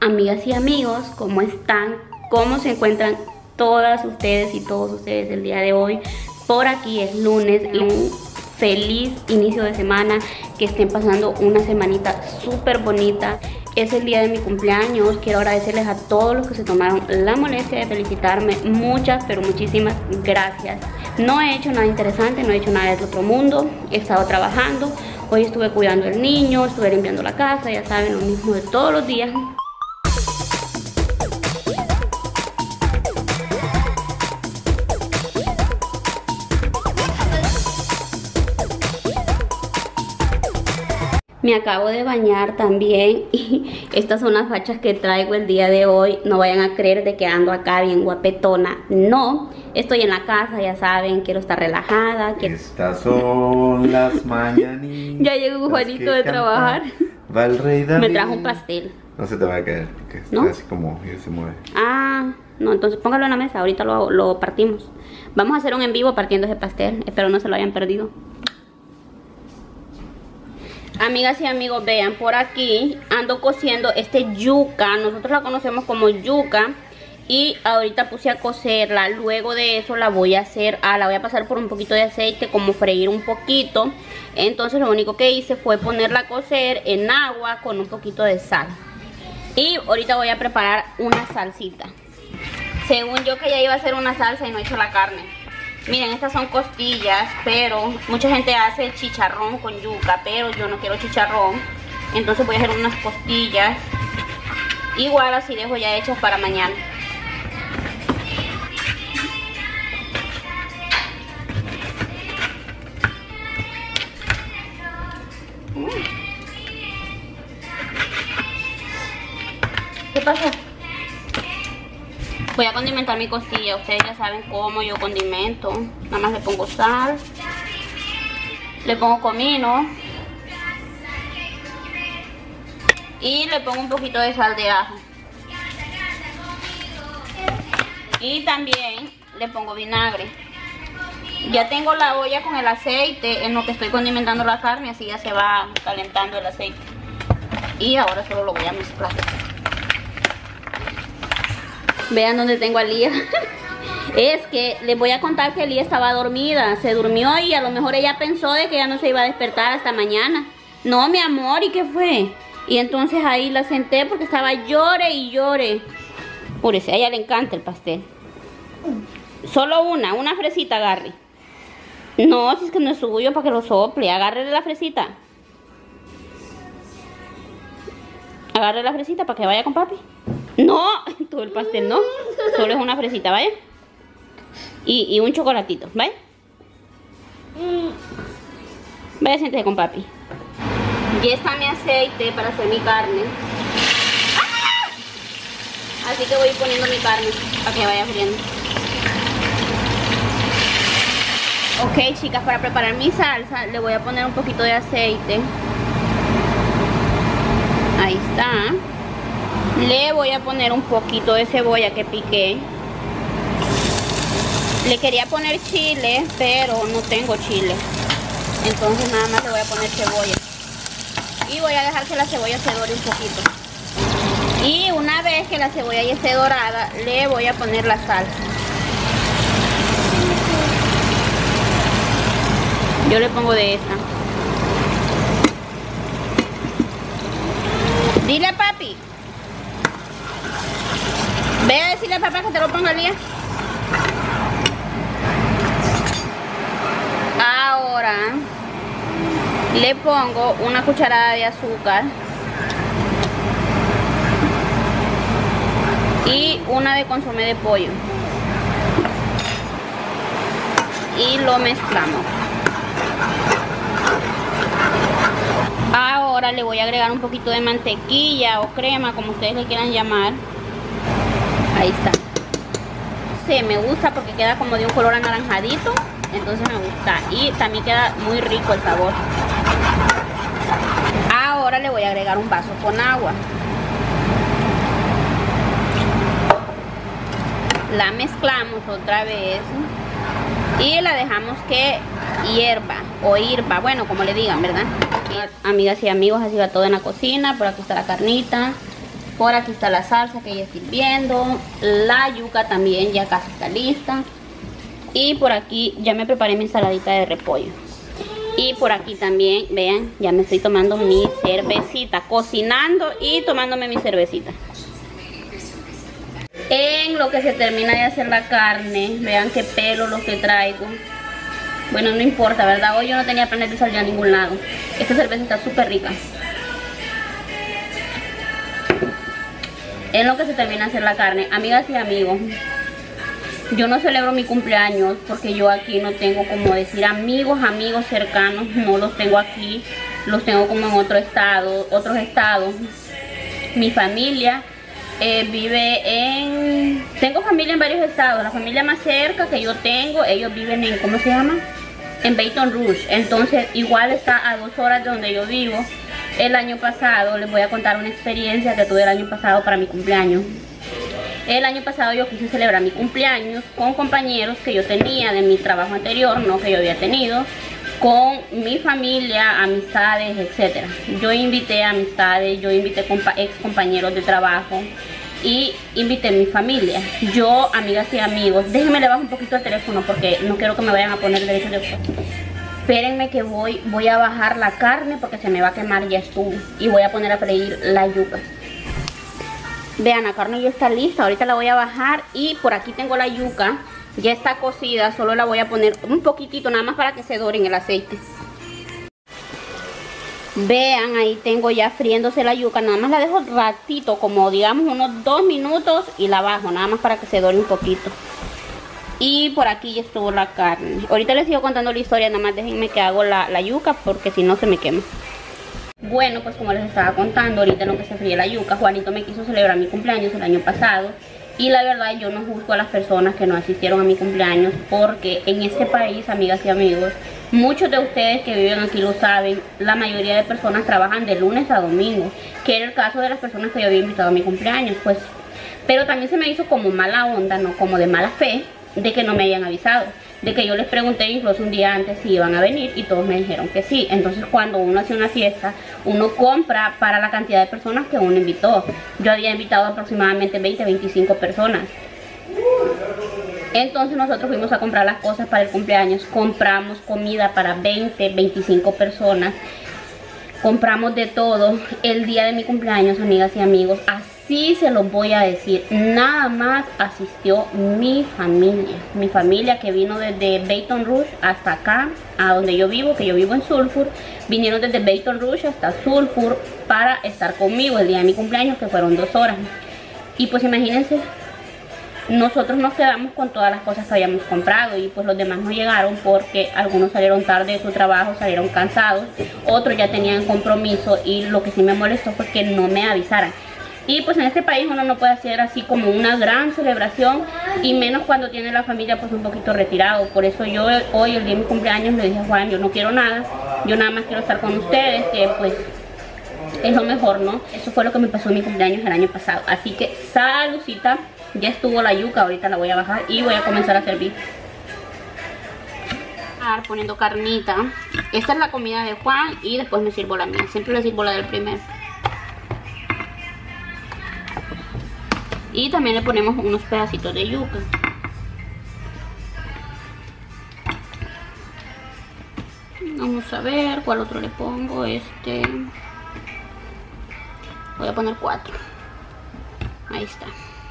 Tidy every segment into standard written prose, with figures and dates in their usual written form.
Amigas y amigos, ¿cómo están? ¿Cómo se encuentran todas ustedes y todos ustedes el día de hoy? Por aquí es lunes y un feliz inicio de semana, que estén pasando una semanita súper bonita. Es el día de mi cumpleaños. Quiero agradecerles a todos los que se tomaron la molestia de felicitarme. Muchas, pero muchísimas gracias. No he hecho nada interesante, no he hecho nada del otro mundo. He estado trabajando. Hoy estuve cuidando al niño, estuve limpiando la casa, ya saben, lo mismo de todos los días. Me acabo de bañar también y estas son las fachas que traigo el día de hoy. No vayan a creer de que ando acá bien guapetona. No, estoy en la casa, ya saben, quiero estar relajada. Estas son las mañanitas. Ya llegó Juanito de trabajar. Va el rey David. Me trajo un pastel. No se te va a caer porque ¿No? está así como y se mueve. Ah, no, entonces póngalo en la mesa, ahorita lo partimos. Vamos a hacer un en vivo partiendo ese pastel. Espero no se lo hayan perdido. Amigas y amigos, vean, por aquí ando cociendo este yuca. Nosotros la conocemos como yuca. Y ahorita puse a cocerla. Luego de eso la voy a hacer, la voy a pasar por un poquito de aceite, como freír un poquito. Entonces lo único que hice fue ponerla a cocer en agua con un poquito de sal. Y ahorita voy a preparar una salsita. Según yo que ya iba a hacer una salsa y no he hecho la carne. Miren, estas son costillas, pero mucha gente hace chicharrón con yuca, pero yo no quiero chicharrón. Entonces voy a hacer unas costillas. Igual así dejo ya hechas para mañana. ¿Qué pasó? Voy a condimentar mi costilla. Ustedes ya saben cómo yo condimento. Nada más le pongo sal, le pongo comino y le pongo un poquito de sal de ajo. Y también le pongo vinagre. Ya tengo la olla con el aceite en lo que estoy condimentando la carne, así ya se va calentando el aceite. Y ahora solo lo voy a mezclar. Vean dónde tengo a Lía. Es que les voy a contar que Lía estaba dormida. Se durmió y a lo mejor ella pensó de que ya no se iba a despertar hasta mañana. No, mi amor, ¿y qué fue? Y entonces ahí la senté porque estaba llore y llore. Por eso, a ella le encanta el pastel. Solo una fresita agarre. No, si es que no es suyo, para que lo sople. Agárrele la fresita. Agarre la fresita para que vaya con papi. No, todo el pastel no. Solo es una fresita, ¿vaya? Y un chocolatito, ¿vaya? Vaya, siéntese con papi. Ya está mi aceite para hacer mi carne. ¡Ah! Así que voy poniendo mi carne para que vaya friendo. Ok, chicas, para preparar mi salsa le voy a poner un poquito de aceite. Ahí está. Le voy a poner un poquito de cebolla que piqué. Le quería poner chile, pero no tengo chile. Entonces nada más le voy a poner cebolla. Y voy a dejar que la cebolla se dore un poquito. Y una vez que la cebolla ya esté dorada, le voy a poner la salsa. Yo le pongo de esta. Dile a papi. Ve a decirle a papá que te lo ponga, Lía. Ahora le pongo una cucharada de azúcar y una de consomé de pollo y lo mezclamos. Ahora le voy a agregar un poquito de mantequilla o crema, como ustedes le quieran llamar. Ahí está. Sí, me gusta porque queda como de un color anaranjadito. Entonces me gusta. Y también queda muy rico el sabor. Ahora le voy a agregar un vaso con agua. La mezclamos otra vez. Y la dejamos que hierva o hirva, bueno, como le digan, ¿verdad? Amigas y amigos, así va todo en la cocina. Por aquí está la carnita. Por aquí está la salsa que ya estoy viendo. La yuca también ya casi está lista. Y por aquí ya me preparé mi ensaladita de repollo. Y por aquí también, vean, ya me estoy tomando mi cervecita. Cocinando y tomándome mi cervecita. En lo que se termina de hacer la carne, vean qué pelo lo que traigo. Bueno, no importa, ¿verdad? Hoy yo no tenía planes de salir a ningún lado. Esta cerveza está súper rica. En lo que se termina de hacer la carne, amigas y amigos, yo no celebro mi cumpleaños porque yo aquí no tengo, como decir, amigos cercanos. No los tengo aquí, los tengo como en otros estados. Mi familia vive en... Tengo familia en varios estados. La familia más cerca que yo tengo, ellos viven en, ¿cómo se llama? En Baton Rouge. Entonces igual está a 2 horas de donde yo vivo. El año pasado, les voy a contar una experiencia que tuve el año pasado para mi cumpleaños. El año pasado yo quise celebrar mi cumpleaños con compañeros que yo tenía de mi trabajo anterior, no que yo había tenido, con mi familia, amistades, etc. Yo invité amistades, yo invité ex compañeros de trabajo y invité a mi familia. Yo, amigas y amigos, déjenme le bajo un poquito el teléfono porque no quiero que me vayan a poner derechos de autor. Espérenme que voy a bajar la carne porque se me va a quemar, ya estuvo. Y voy a poner a freír la yuca. Vean, la carne ya está lista, ahorita la voy a bajar. Y por aquí tengo la yuca, ya está cocida, solo la voy a poner un poquitito, nada más para que se dore en el aceite. Vean, ahí tengo ya friéndose la yuca, nada más la dejo ratito, como digamos unos 2 minutos y la bajo, nada más para que se dore un poquito. Y por aquí ya estuvo la carne. Ahorita les sigo contando la historia, nada más déjenme que hago la yuca porque si no se me quema. Bueno, pues como les estaba contando, ahorita en lo que se fríe la yuca, Juanito me quiso celebrar mi cumpleaños el año pasado. Y la verdad yo no juzgo a las personas que no asistieron a mi cumpleaños, porque en este país, amigas y amigos, muchos de ustedes que viven aquí lo saben, la mayoría de personas trabajan de lunes a domingo, que era el caso de las personas que yo había invitado a mi cumpleaños, pues. Pero también se me hizo como mala onda, no como de mala fe, de que no me hayan avisado, de que yo les pregunté incluso un día antes si iban a venir y todos me dijeron que sí. Entonces cuando uno hace una fiesta, uno compra para la cantidad de personas que uno invitó. Yo había invitado aproximadamente 20-25 personas. Entonces nosotros fuimos a comprar las cosas para el cumpleaños, compramos comida para 20-25 personas, compramos de todo. El día de mi cumpleaños, amigas y amigos, así se los voy a decir, nada más asistió mi familia que vino desde Baton Rouge hasta acá, a donde yo vivo, que yo vivo en Sulphur. Vinieron desde Baton Rouge hasta Sulphur para estar conmigo el día de mi cumpleaños, que fueron 2 horas. Y pues imagínense, nosotros nos quedamos con todas las cosas que habíamos comprado y pues los demás no llegaron porque algunos salieron tarde de su trabajo, salieron cansados, otros ya tenían compromiso, y lo que sí me molestó fue que no me avisaran. Y pues en este país uno no puede hacer así como una gran celebración, y menos cuando tiene la familia pues un poquito retirado. Por eso yo hoy, el día de mi cumpleaños, le dije a Juan, yo no quiero nada, yo nada más quiero estar con ustedes, que pues es lo mejor, ¿no? Eso fue lo que me pasó en mi cumpleaños el año pasado. Así que saludcita, ya estuvo la yuca, ahorita la voy a bajar y voy a comenzar a servir. Poniendo carnita. Esta es la comida de Juan y después me sirvo la mía, siempre le sirvo la del primero. Y también le ponemos unos pedacitos de yuca. Vamos a ver cuál otro le pongo. Voy a poner 4. Ahí está.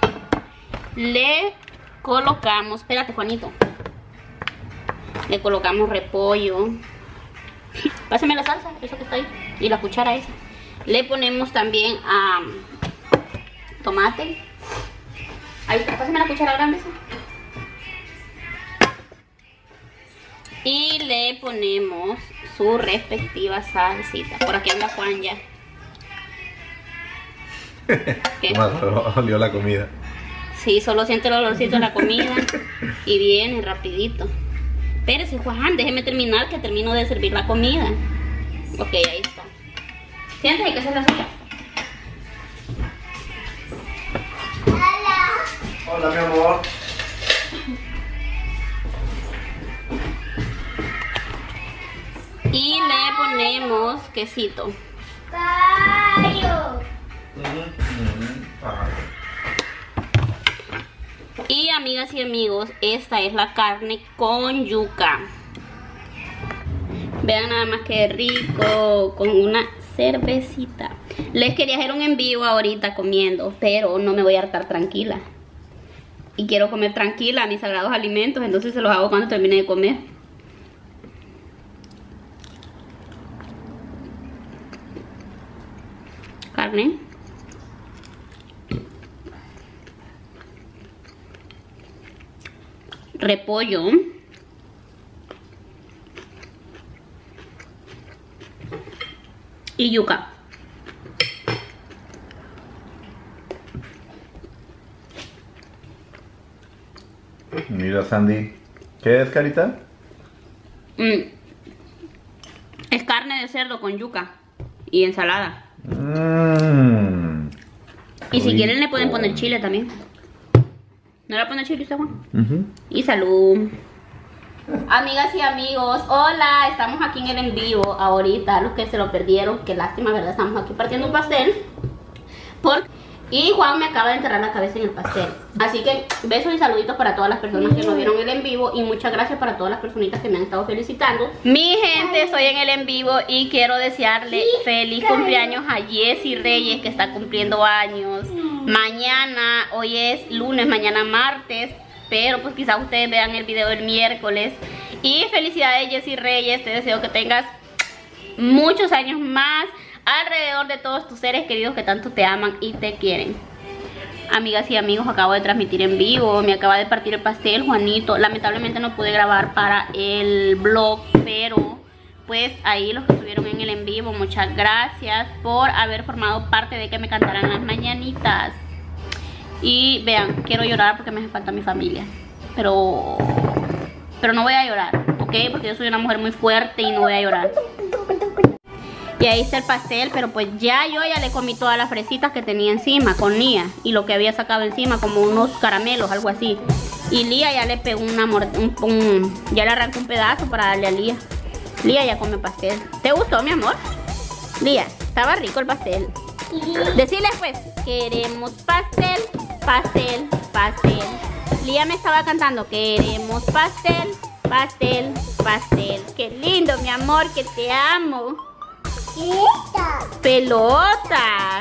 Le colocamos, espérate Juanito, le colocamos repollo. Pásame la salsa, eso que está ahí, y la cuchara esa. Le ponemos también tomate. Ahí está, pásame la cuchara grande esa. Y le ponemos su respectiva salsita. Por aquí anda Juan ya. ¿Qué? Olió la comida. Sí, solo siente el olorcito de la comida y viene rapidito. Espérese Juan, déjeme terminar, que termino de servir la comida. Ok, ahí está. Siéntese, que esa es la suya. Hola mi amor. Y le ponemos quesito. Y amigas y amigos, esta es la carne con yuca. Vean nada más que rico, con una cervecita. Les quería hacer un en vivo ahorita comiendo, pero no me voy a hartar tranquila. Y quiero comer tranquila mis sagrados alimentos, entonces se los hago cuando termine de comer. Carne. Repollo. Y yuca. Mira, Sandy. ¿Qué es, Carita? Es carne de cerdo con yuca y ensalada. Y si quieren le pueden poner chile también. ¿No le ponen chile usted, Juan? Y salud. Amigas y amigos, hola, estamos aquí en el en vivo ahorita, los que se lo perdieron, qué lástima, ¿verdad? Estamos aquí partiendo un pastel y Juan me acaba de enterrar la cabeza en el pastel. Así que besos y saluditos para todas las personas que nos vieron el en vivo y muchas gracias para todas las personitas que me han estado felicitando. Mi gente, estoy en el en vivo y quiero desearle feliz cumpleaños a Jessie Reyes, que está cumpliendo años mañana. Hoy es lunes, mañana martes, pero pues quizás ustedes vean el video el miércoles. Y felicidades, Jessie Reyes, te deseo que tengas muchos años más alrededor de todos tus seres queridos que tanto te aman y te quieren. Amigas y amigos, acabo de transmitir en vivo, me acaba de partir el pastel Juanito. Lamentablemente no pude grabar para el vlog, pero pues ahí los que estuvieron en el en vivo, muchas gracias por haber formado parte de que me cantaran las mañanitas. Y vean, quiero llorar porque me hace falta mi familia, pero no voy a llorar, ¿ok? Porque yo soy una mujer muy fuerte y no voy a llorar. Y ahí está el pastel, pero pues yo ya le comí todas las fresitas que tenía encima con Lía. Y lo que había sacado encima, como unos caramelos, algo así. Y Lía ya le pegó ya le arrancó un pedazo para darle a Lía. Lía ya come pastel. ¿Te gustó, mi amor? Lía, estaba rico el pastel. Decirle pues, queremos pastel, pastel, pastel. Lía me estaba cantando, queremos pastel, pastel, pastel. Qué lindo, mi amor, que te amo. Pelota.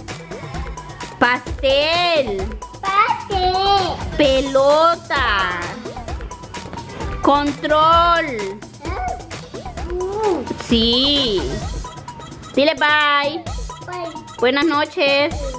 Pastel. Pastel. Pelota. Control. Sí. Dile bye. Bye. Buenas noches.